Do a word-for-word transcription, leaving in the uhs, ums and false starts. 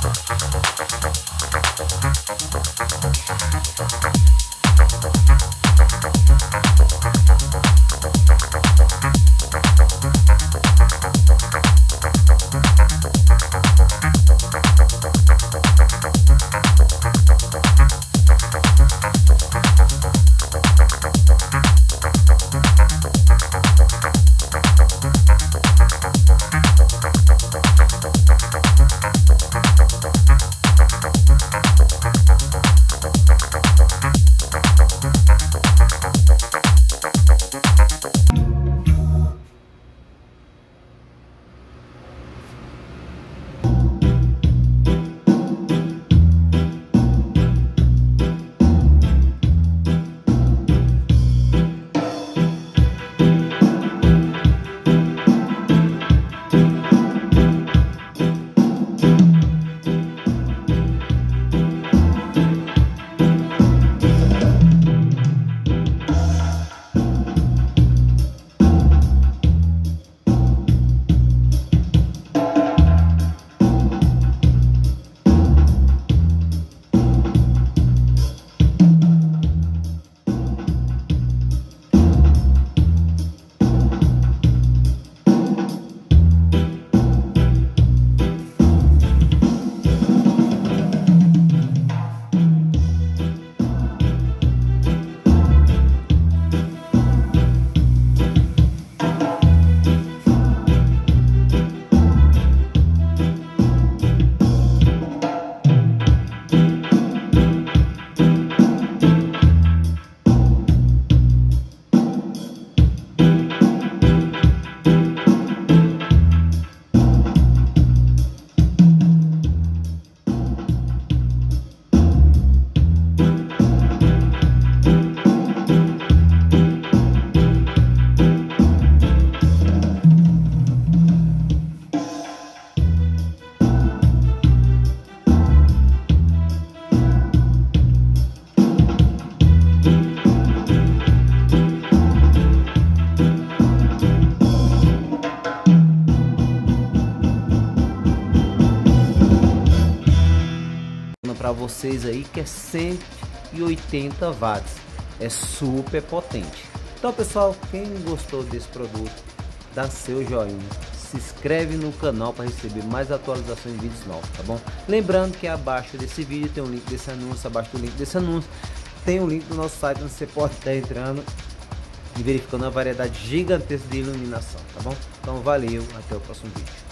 Para vocês aí que é cento e oitenta watts, é super potente. Então pessoal, quem gostou desse produto, dá seu joinha, se inscreve no canal para receber mais atualizações de vídeos novos, tá bom? Lembrando que abaixo desse vídeo tem um link desse anúncio, abaixo do link desse anúncio tem um link do nosso site onde você pode estar entrando e verificando a variedade gigantesca de iluminação, tá bom? Então valeu, até o próximo vídeo.